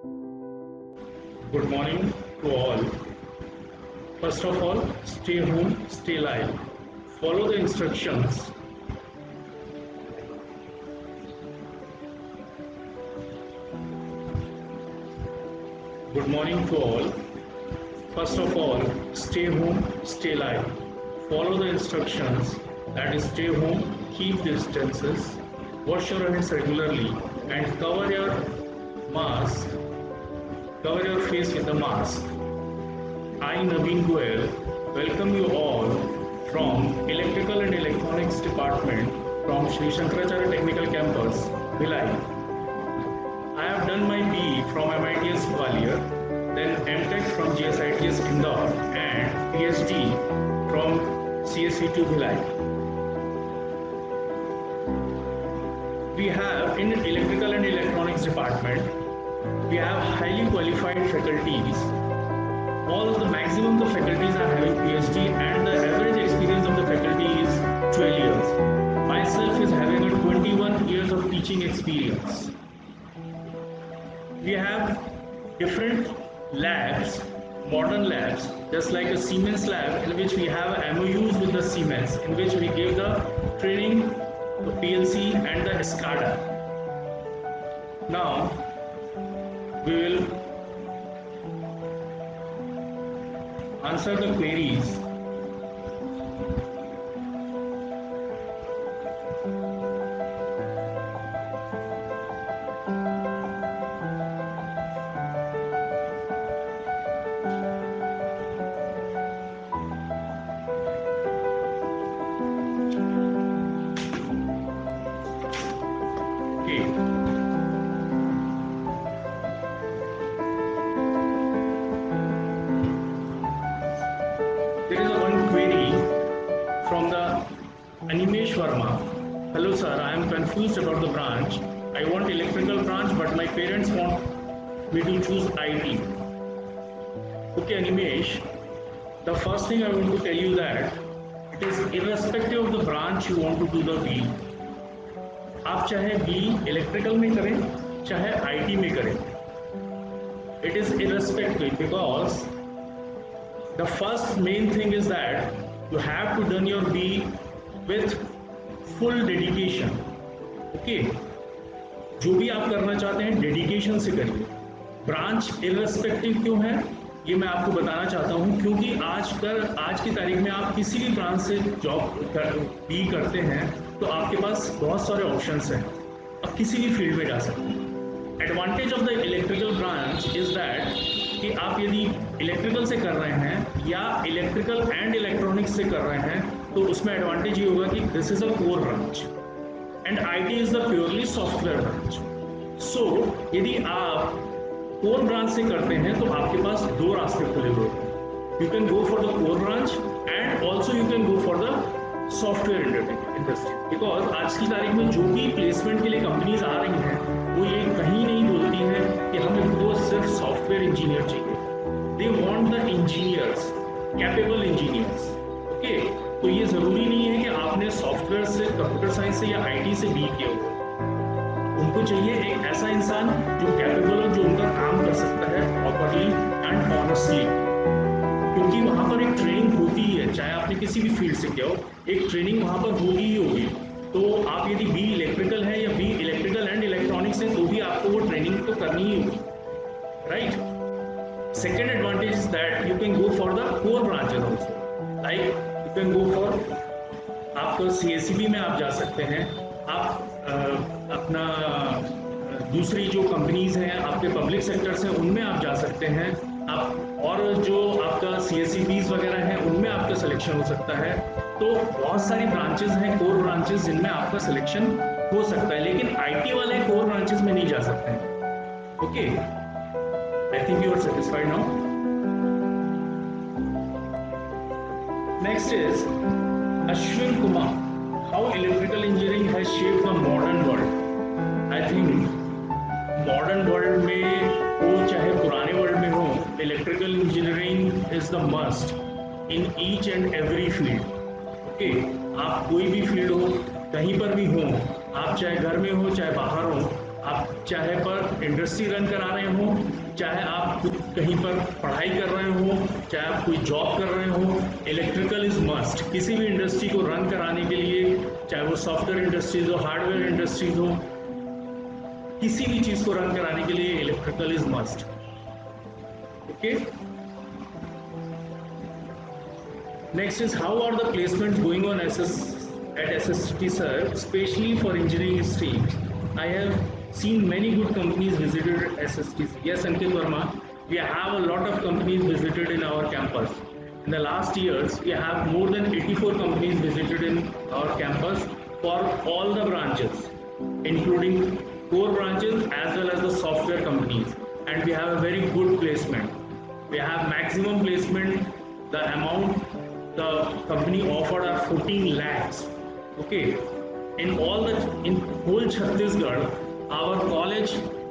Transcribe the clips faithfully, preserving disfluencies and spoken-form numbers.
Good morning to all. First of all, stay home, stay live. Follow the instructions. Good morning to all. First of all, stay home, stay live. Follow the instructions, that is, stay home, keep distances, wash your hands regularly, and cover your mask, cover your face with the mask. I, Naveen Goel, welcome you all from Electrical and Electronics Department from Sri Shankaracharya Technical Campus, Bhilai. I have done my B E from M I T S Gwalior, then M Tech from G S I T S Indore, and P H D from C S E two Bhilai. We have in Electrical and Electronics Department, we have highly qualified faculties. All of the maximum of the faculties are having P H D, and the average experience of the faculty is twelve years. Myself is having a twenty-one years of teaching experience. We have different labs, modern labs, just like a Siemens lab, in which we have M O Us with the Siemens, in which we give the training, the P L C and the SCADA. Now, we will answer the queries. Okay. There is a one query from the Animesh Verma. Hello sir, I am confused about the branch. I want electrical branch, but my parents want me to choose I T. Okay Animesh, the first thing I want to tell you that it is irrespective of the branch you want to do the B. आप चाहे B electrical में करें, चाहे I T में करें. It is irrespective because the first main thing is that you have to done your B with full dedication. Okay, जो भी आप करना चाहते हैं डेडिकेशन से करिए. ब्रांच इररेस्पेक्टिव क्यों है ये मैं आपको बताना चाहता हूँ, क्योंकि आज कर आज की तारीख में आप किसी भी ब्रांच से जॉब कर, बी करते हैं तो आपके पास बहुत सारे ऑप्शंस हैं, आप किसी भी फील्ड में जा सकते हैं. Advantage of the electrical branch is that कि आप यदि इलेक्ट्रिकल से कर रहे हैं या इलेक्ट्रिकल एंड इलेक्ट्रॉनिक्स से कर रहे हैं तो उसमें एडवांटेज ये होगा कि this is a core branch and IT is the purely software branch. So यदि आप कोर ब्रांच से करते हैं तो आपके पास दो रास्ते खुले हुए हैं. You can go for the core branch and also you can go for the software industry. Because आज की तारीख में जो भी प्लेसमेंट के लिए कंपनीज आ रही हैं वो ये कहीं नहीं बोलती हैं कि हमें वो सिर्फ सॉफ्टवेयर इंजीनियर चाहिए. They want the engineers, capable engineers. Okay, तो ये जरूरी नहीं है कि आपने सॉफ्टवेयर से, कंप्यूटर साइंस से या आईटी से बी किया हो. उनको चाहिए एक ऐसा इंसान जो कैपेबल हो, जो उनका काम कर सकता है प्रॉपरली एंड ऑनेस्टली. क्योंकि वहाँ पर एक ट्रेनिंग होती है, चाहे आपने किसी भी फील्ड से किया हो, एक ट्रेनिंग वहाँ पर होगी ही होगी. तो आप यदि बी इलेक्ट्रिकल है या बी इलेक्ट्रिकल एंड इलेक्ट्रॉनिक्स है तो भी आपको वो ट्रेनिंग तो करनी ही होगी, right. Second advantage is that you can go for the core branches also. Like you can go for, आपको सी एस सी बी में आप जा सकते हैं. आप आ, अपना दूसरी जो कंपनीज हैं आपके पब्लिक सेक्टर्स हैं उनमें आप जा सकते हैं. आप और जो आपका सी एस सी बीज वगैरह हैं उनमें आपका सिलेक्शन हो सकता है. तो बहुत सारी ब्रांचेस हैं, कोर ब्रांचेस, जिनमें आपका सिलेक्शन हो सकता है. लेकिन आईटी वाले कोर ब्रांचेस में नहीं जा सकते हैं. Okay, I think you are satisfied now. Next is Ashwin Kumar. How electrical engineering has shaped the modern world. I think modern world में हो चाहे पुराने वर्ल्ड में हो, electrical engineering is the must in each and every field. Okay, आप कोई भी field हो, कहीं पर भी हो, आप चाहे घर में हो चाहे बाहर हो, आप चाहे पर इंडस्ट्री रन करा रहे हो, चाहे आप कहीं पर पढ़ाई कर रहे हो, चाहे आप कोई जॉब कर रहे हो, इलेक्ट्रिकल इज मस्ट। किसी भी इंडस्ट्री को रन कराने के लिए, चाहे वो सॉफ्टवेयर इंडस्ट्रीज हो, हार्डवेयर इंडस्ट्रीज हो, किसी भी चीज को रन कराने के लिए electrical is must. Okay, next is how are the placements going on S at S S T sir, especially for engineering stream. I have seen many good companies visited S S T C. Yes, Ankit Verma, we have a lot of companies visited in our campus. In the last years, we have more than eighty-four companies visited in our campus for all the branches, including core branches as well as the software companies. And we have a very good placement. We have maximum placement. The amount the company offered are fourteen lakhs. Okay, in all the in whole Chhattisgarh, our college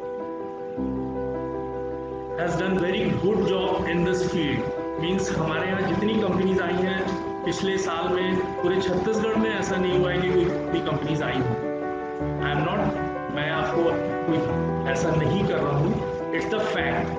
has done very good job in this field. Means हमारे यहाँ जितनी companies आई हैं पिछले साल में, पूरे छत्तीसगढ़ में ऐसा नहीं हुआ है कि कोई कोई कंपनीज आई हो। आई एम नॉट, मैं आपको कोई ऐसा नहीं कर रहा हूँ, it's the fact.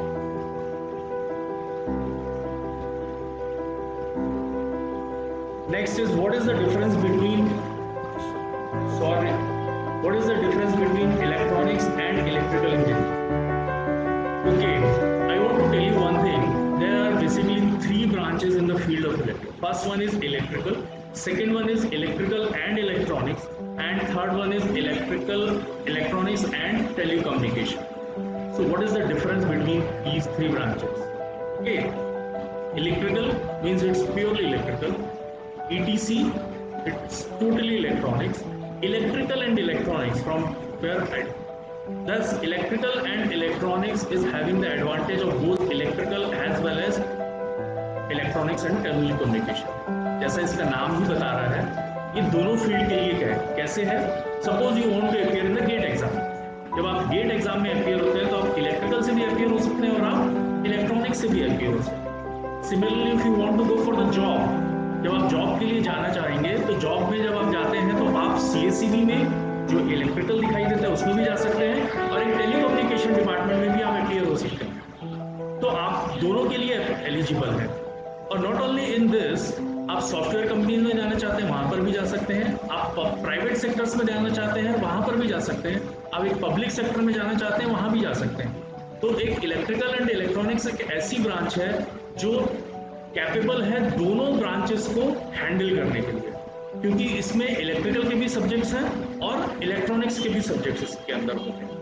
Next is what is the difference between sorry what is the difference between electronics and electrical engineering? Okay, I want to tell you one thing. There are basically three branches in the field of electrical. First one is electrical, second one is electrical and electronics, and third one is electrical, electronics and telecommunication. So what is the difference between these three branches? Okay, electrical means it's purely electrical. E T C, it's totally electronics. Electrical and electronics from where? Thus, electrical and electronics is having the advantage of both electrical as well as electronics and telecommunication. जैसा इसका नाम ही बता रहा है, ये दोनों field के लिए क्या है, कैसे है? Suppose you want to appear in the GATE exam. जब आप GATE एग्जाम में appear होते हैं तो आप इलेक्ट्रिकल से भी appear हो सकते हैं और आप इलेक्ट्रॉनिक्स से भी appear हो सकते हैं. Similarly, if you want to go for the job, जब आप जॉब के लिए जाना चाहेंगे तो जॉब में जब आप जाते हैं तो आप सी एस सी बी में जो इलेक्ट्रिकल दिखाई देता है उसमें भी जा सकते हैं और एक टेलीकम्युनिकेशन डिपार्टमेंट में भी आप अपीयर हो सकते हैं। तो आप दोनों के लिए एलिजिबल हैं। और नॉट ओनली इन दिस, आप सॉफ्टवेयर कंपनी में जाना चाहते हैं वहां पर भी जा सकते हैं, आप प्राइवेट सेक्टर्स में जाना चाहते हैं वहां पर भी जा सकते हैं, आप एक पब्लिक सेक्टर में जाना चाहते हैं वहां भी जा सकते हैं। तो एक इलेक्ट्रिकल एंड इलेक्ट्रॉनिक्स एक ऐसी ब्रांच है जो कैपेबल है दोनों ब्रांचेस को हैंडल करने के लिए, क्योंकि इसमें इलेक्ट्रिकल के भी सब्जेक्ट्स हैं और इलेक्ट्रॉनिक्स के भी सब्जेक्ट्स इसके अंदर होते हैं।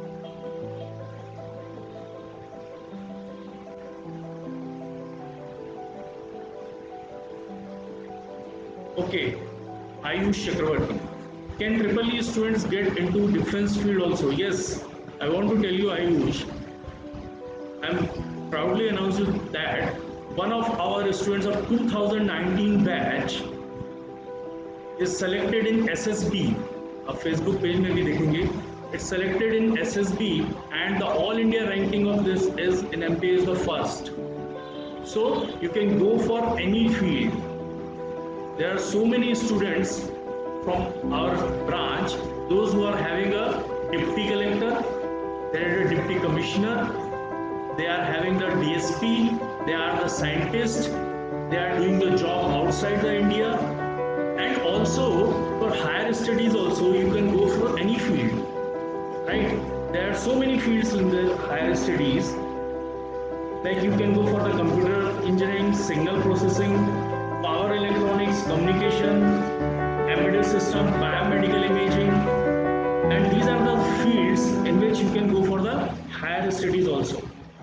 Okay, Ayush Chakravarti, can triple E students get into defence field also? Yes, I want to tell you Ayush, I am proudly announce that one of our students of two thousand nineteen batch is selected in S S B. आप Facebook page में भी देखेंगे, it's selected in S S B and the all India ranking of this is in M P is the first. So you can go for any field. There are so many students from our branch, those who are having a deputy collector, they are a deputy commissioner, they are having the D S P, they are the scientists, they are doing the job outside the India, and also for higher studies also you can go for any field, right? There are so many fields in the higher studies, like you can go for the computer engineering, signal processing, power electronics, communication, embedded system, biomedical imaging, and these are the fields in which you can go for the higher studies also.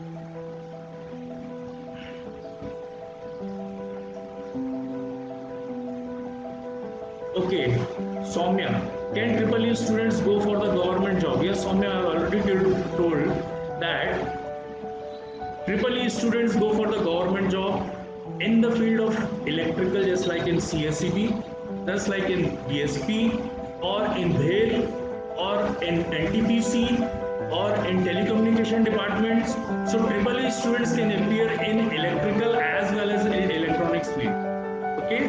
Okay, Soumya, can triple E students go for the government job? Yes, Soumya, I have already told that triple E students go for the government job in the field of electrical, just like in C S E B, just like in D S P, or in B H E L, or in N T P C, or in telecommunication departments. So triple E students can appear in electrical as well as in electronics field. Okay.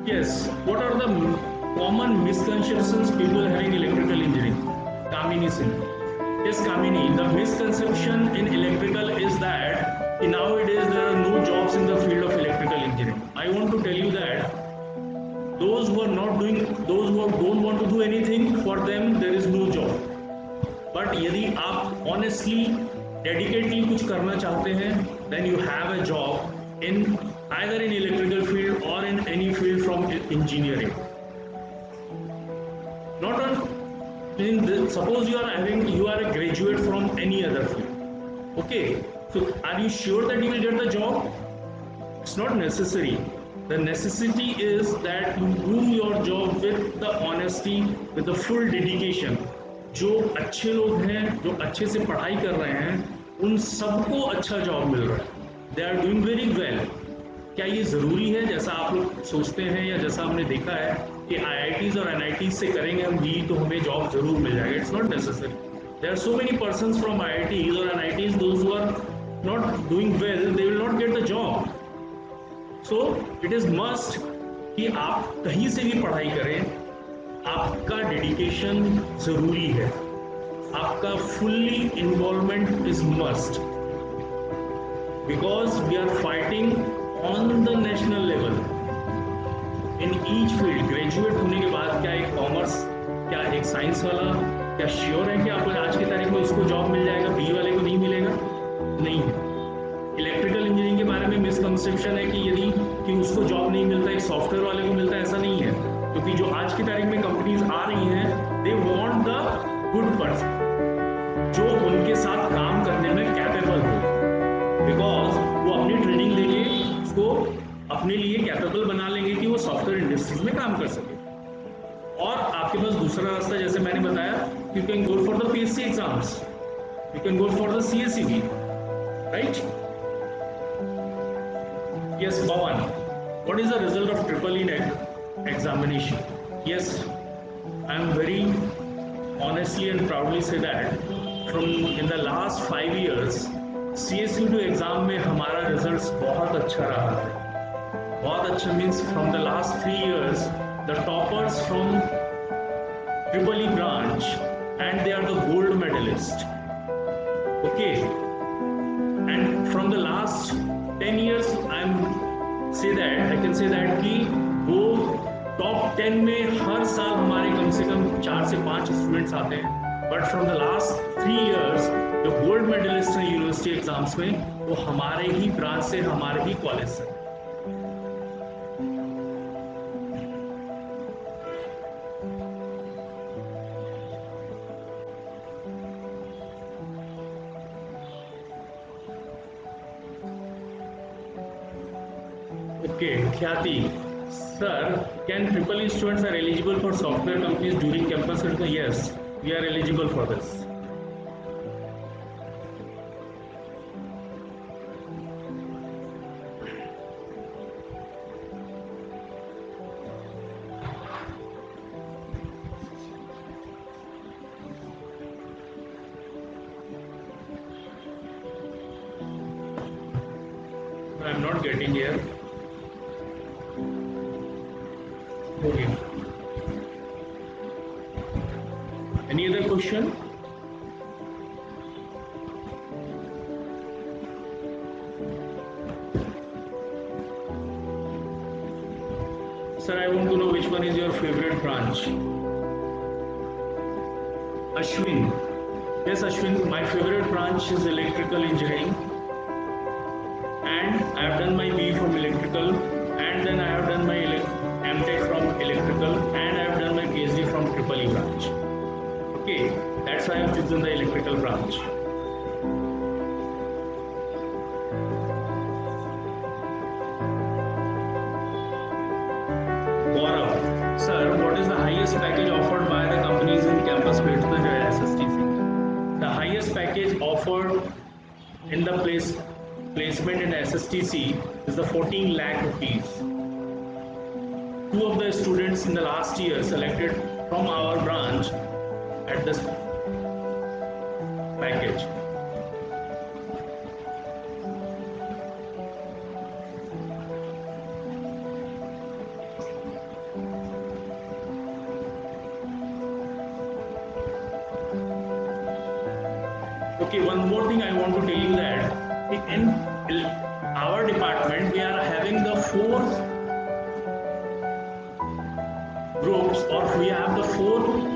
Yes. What are the common misconceptions people have in electrical engineering? Kamini Singh. Yes, Kamini. The misconception in electrical is that nowadays there are no jobs in the field of electrical engineering. I want to tell you that those who are not doing, those who don't want to do anything, for them there is no job. But यदि आप honestly dedicatedly कुछ करना चाहते हैं then you have a job in either in electrical field और in any field from engineering not on in suppose you are having you are a graduate from any other field okay so are you sure that you will get the job it's not necessary the necessity is that you do your job with the honesty with the full dedication जो अच्छे लोग हैं जो अच्छे से पढ़ाई कर रहे हैं उन सबको अच्छा जॉब मिल रहा है they are doing very well क्या ये ज़रूरी है जैसा आप लोग सोचते हैं या जैसा हमने देखा है कि आई आई टीज़ और एन आई टीज़ से करेंगे हम भी तो हमें जॉब ज़रूर मिल जाएगा it's not necessary there are so many persons from I I Ts और N I Ts those who are not doing well they will not get the job so it is must कि आप कहीं से भी पढ़ाई करें आपका dedication जरूरी है आपका fully involvement is must because we are fighting on the national level in each field graduate होने के बाद क्या एक कॉमर्स क्या एक साइंस वाला क्या श्योर है कि आपको आज की तारीख में उसको जॉब मिल जाएगा बी वाले को नहीं मिलेगा नहीं है इलेक्ट्रिकल इंजीनियरिंग के बारे में मिसकंसेप्शन है कि यदि कि उसको जॉब नहीं मिलता एक सॉफ्टवेयर वाले को मिलता है ऐसा नहीं है क्योंकि जो आज की तारीख में कंपनीज आ रही हैं they want the good person जो उनके साथ काम करने में कैपेबल हो बिकॉज वो अपनी ट्रेनिंग लेके उसको अपने लिए कैपेबल बना लेंगे कि वो सॉफ्टवेयर इंडस्ट्रीज में काम कर सके और आपके पास दूसरा रास्ता जैसे मैंने बताया you can go for the P S C exams you can go for the C S C B right Yes, Pawan. What is the result of triple E examination? Yes, I am very honestly and proudly say that from in the last five years, C S U two exam में हमारा results बहुत अच्छा रहा है. बहुत अच्छा means from the last three years, the toppers from triple E branch and they are the gold medalist. Okay, and from the last ten years I'm say that I can say that कि वो top ten में हर साल हमारे कम से कम चार से पांच students आते हैं but from the last three years जो गोल्ड मेडलिस्ट हैं यूनिवर्सिटी एग्जाम्स में वो हमारे ही ब्रांच से हमारे ही कॉलेज से Okay, Khyati, sir, can triple E students are eligible for software companies during campus? Yes, we are eligible for this. I am not getting here. Okay. Any other question? Sir, I want to know which one is your favorite branch. Ashwin. Yes, Ashwin, my favorite branch is electrical engineering. And I have done my B E from electrical, and then I have done my M Tech from electrical, and I have done my P H D from triple E branch. Okay, that's why I have chosen the electrical branch. Gaurav, sir, what is the highest package offered by the companies in campus placement at S S T C? The highest package offered in the place placement in S S T C is the fourteen lakh rupees. Two of the students in the last year selected from our branch at this package. Okay, one more thing I want to tell you that in our department we are having the four groups, or we have the four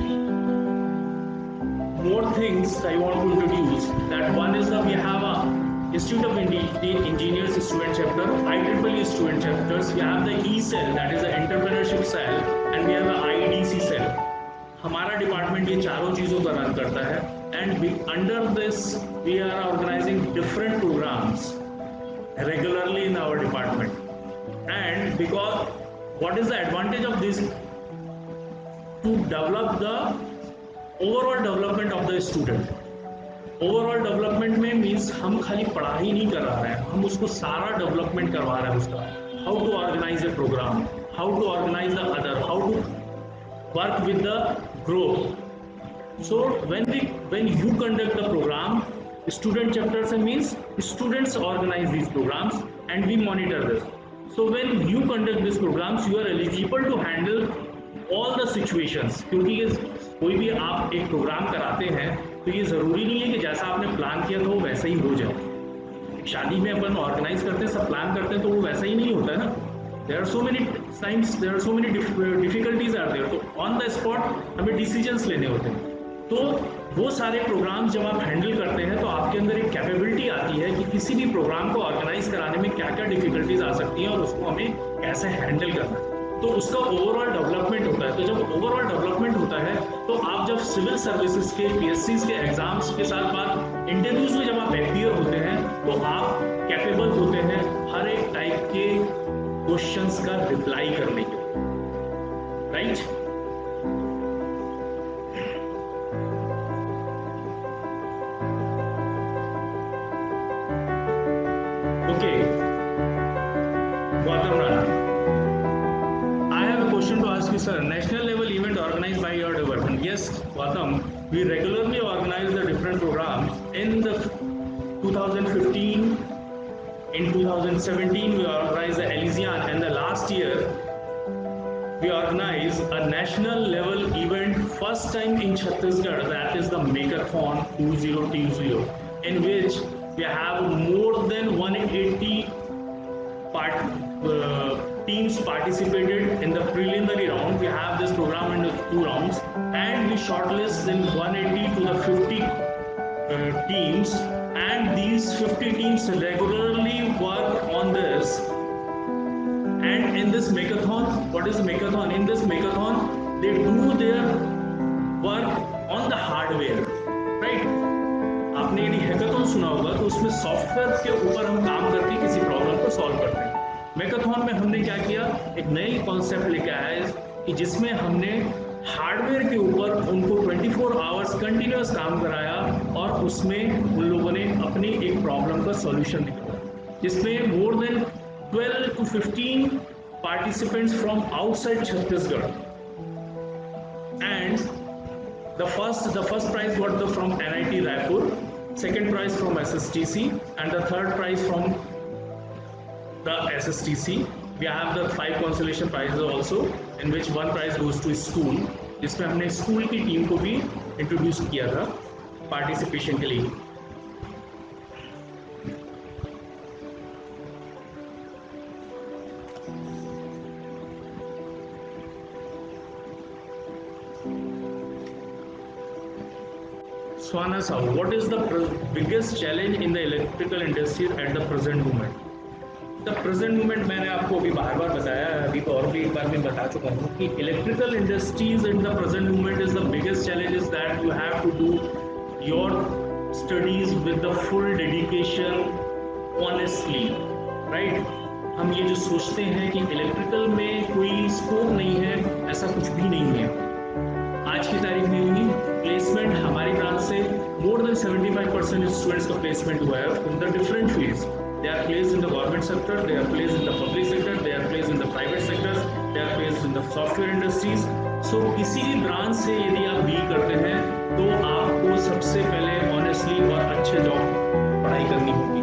more things I want to introduce. That one is that we have a Institute of Engineers student chapter, I triple E student chapters. We have the E cell, that is the entrepreneurship cell, and we have the I D C cell. हमारा department ये चारों चीजों का run करता है, and under this we are organizing different programs regularly in our department. And because what is the advantage of this? To develop the overall development of the student. Overall development में means हम खाली पढ़ाई नहीं कर रहे हैं, हम उसको सारा डेवलपमेंट करवा रहे हैं उसका. How to organise a programme, how to organise the other, how to work with the group. So when we when you conduct the programme, student chapters means students organize these programs and we monitor this. So when you conduct these programs, you are eligible to handle all the situations. क्योंकि कोई भी आप एक programme कराते हैं तो ये ज़रूरी नहीं है कि जैसा आपने प्लान किया था वो वैसा ही हो जाए. शादी में अपन ऑर्गेनाइज करते हैं, सब प्लान करते हैं, तो वो वैसा ही नहीं होता है ना. There are so many times, there are so many difficulties are there. तो ऑन द स्पॉट हमें डिसीजंस लेने होते हैं. तो वो सारे प्रोग्राम्स जब आप हैंडल करते हैं तो आपके अंदर एक कैपेबिलिटी आती है कि किसी भी प्रोग्राम को ऑर्गेनाइज कराने में क्या क्या डिफिकल्टीज आ सकती हैं और उसको हमें कैसे हैंडल करना है. तो उसका ओवरऑल डेवलपमेंट होता है. तो जब ओवरऑल डेवलपमेंट होता है तो आप जब सिविल सर्विसेज के, पीएससी के एग्जाम्स के साथ बाद इंटरव्यूज में जब आप अपीयर होते हैं तो आप कैपेबल होते हैं हर एक टाइप के क्वेश्चंस का रिप्लाई करने के. Right? Okay, Gautam Rana, to ask you, sir, national level event organized by your department. Yes, Gautam, we regularly organize the different programs. In the twenty fifteen, in twenty seventeen we organized the Elysian, and the last year we organized a national level event, first time in Chhattisgarh, that is the Makeathon twenty twenty, in which we have more than one hundred eighty part uh, teams participated in the preliminary round. We have this program in two rounds, and we shortlist in one hundred eighty to the fifty uh, teams, and these fifty teams regularly work on this. And in this Makeathon, what is Makeathon? In this Makeathon, they do their work on the hardware, right? आपने यदि hackathon सुना होगा तो उसमें software के ऊपर हम काम करके किसी प्रॉब्लम को सॉल्व करते हैं. मैकेथॉन में हमने क्या किया, एक नई कॉन्सेप्ट लेके आया है कि जिसमें हमने हार्डवेयर के ऊपर उनको चौबीस आवर्स कंटिन्यूअस काम कराया और उसमें उन लोगों ने अपनी एक प्रॉब्लम का सॉल्यूशन निकाला, जिसमें more than twelve to fifteen participants from outside Chhattisgarh. And the first the first prize got the from N I T Raipur, second prize from S S T C, and the third prize from the S S T C. We have the five consolation prizes also, in which one prize goes to school, जिसमें हमने school की team को भी introduce किया था participation के लिए. Swana Sahu, what is the biggest challenge in the electrical industry at the present moment? The present moment मैंने आपको अभी बार बार बताया है, अभी तो और भी एक बार मैं बता चुका हूँ कि electrical industries in the present moment is the biggest challenge is that you have to do your studies with the full dedication, honestly, right? हम ये जो सोचते हैं कि इलेक्ट्रिकल में कोई स्कोप नहीं है, ऐसा कुछ भी नहीं है. आज की तारीख में हुई प्लेसमेंट हमारी ब्रांच से more than seventy five percent students का प्लेसमेंट हुआ है in the different fields. They are placed in the government sector, they are placed in the public sector, they are placed in the private sectors, they are placed in the software industries. So किसी भी branch से यदि आप deal करते हैं तो आपको सबसे पहले ऑनेस्टली और अच्छे जॉब पढ़ाई करनी होगी.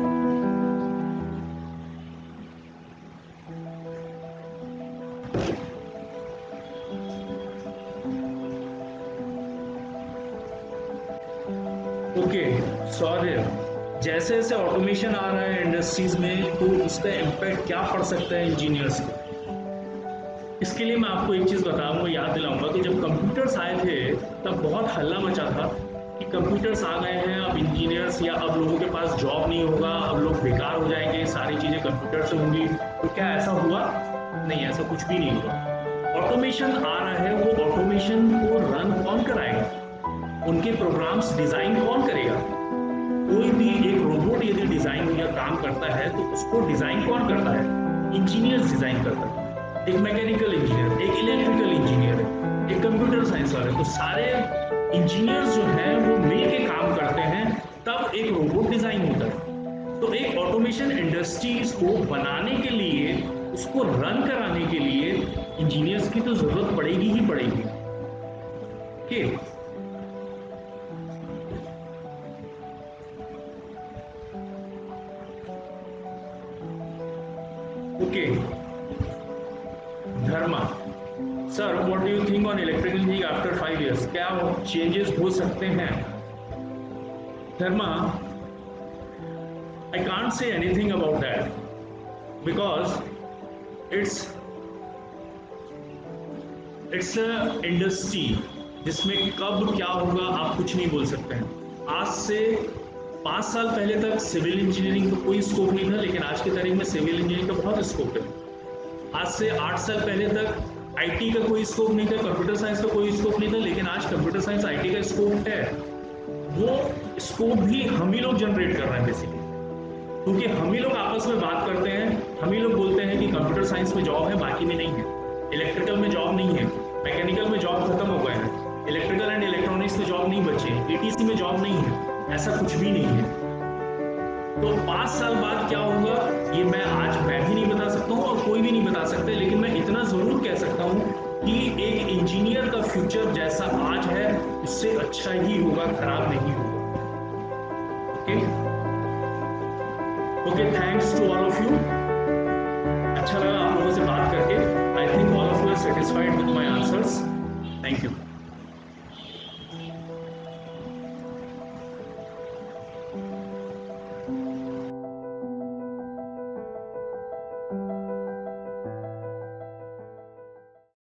ओके सौर्य, जैसे जैसे ऑटोमेशन आ रहा है इंडस्ट्रीज में तो उसका इम्पैक्ट क्या पड़ सकता है इंजीनियर्स पे? इसके लिए मैं आपको एक चीज़ बताऊंगा, याद दिलाऊंगा कि जब कंप्यूटर्स आए थे तब बहुत हल्ला मचा था कि कंप्यूटर्स आ गए हैं, अब इंजीनियर्स या अब लोगों के पास जॉब नहीं होगा, अब लोग बेकार हो जाएंगे, सारी चीज़ें कंप्यूटर से होंगी। तो क्या ऐसा हुआ? नहीं, ऐसा कुछ भी नहीं हुआ। ऑटोमेशन आ रहा है, वो ऑटोमेशन को रन कौन कराएगा? उनके प्रोग्राम्स डिज़ाइन कौन करेगा? कोई भी एक रोबोट यदि डिज़ाइन या काम करता है तो उसको डिज़ाइन कौन करता है? इंजीनियर्स डिज़ाइन करता है। एक मैकेनिकल इंजीनियर, एक इलेक्ट्रिकल इंजीनियर है, एक कंप्यूटर साइंस वाले, तो सारे इंजीनियर्स जो हैं वो मिल के काम करते हैं, तब एक रोबोट डिजाइन होता है। तो एक ऑटोमेशन इंडस्ट्रीज को बनाने के लिए, उसको रन कराने के लिए इंजीनियर्स की तो जरूरत पड़ेगी ही पड़ेगी। Okay, okay Dharma, sir what do you think on electrical engineering after five years? क्या चेंजेस हो सकते हैं? धर्मा, I can't say anything about that because it's it's a industry जिसमें कब क्या होगा आप कुछ नहीं बोल सकते हैं। आज से पाँच साल पहले तक सिविल इंजीनियरिंग का कोई स्कोप नहीं था, लेकिन आज की तारीख में सिविल इंजीनियरिंग का बहुत स्कोप है। आज से आठ साल पहले तक आईटी का कोई स्कोप नहीं था, कंप्यूटर साइंस का कोई स्कोप नहीं था, लेकिन आज कंप्यूटर साइंस आईटी का स्कोप है। वो स्कोप भी हम ही लोग जनरेट कर रहे हैं बेसिकली, क्योंकि हम ही लोग आपस में बात करते हैं, हम ही लोग बोलते हैं कि कंप्यूटर साइंस में जॉब है, बाकी में नहीं है। इलेक्ट्रिकल में जॉब नहीं है, मैकेनिकल में जॉब खत्म हो गए हैं, इलेक्ट्रिकल एंड इलेक्ट्रॉनिक्स में जॉब नहीं बचे, ईटीसी में जॉब नहीं है, ऐसा कुछ भी नहीं है। तो पाँच साल बाद क्या होगा ये मैं आज मैं भी नहीं बता सकता हूँ और कोई भी नहीं बता सकते, लेकिन मैं इतना जरूर कह सकता हूँ कि एक इंजीनियर का फ्यूचर जैसा आज है उससे अच्छा ही होगा, खराब नहीं होगा। Okay okay, thanks to all of you. अच्छा लगा आप लोगों से बात करके। I think all of you are satisfied with my answers. Thank you.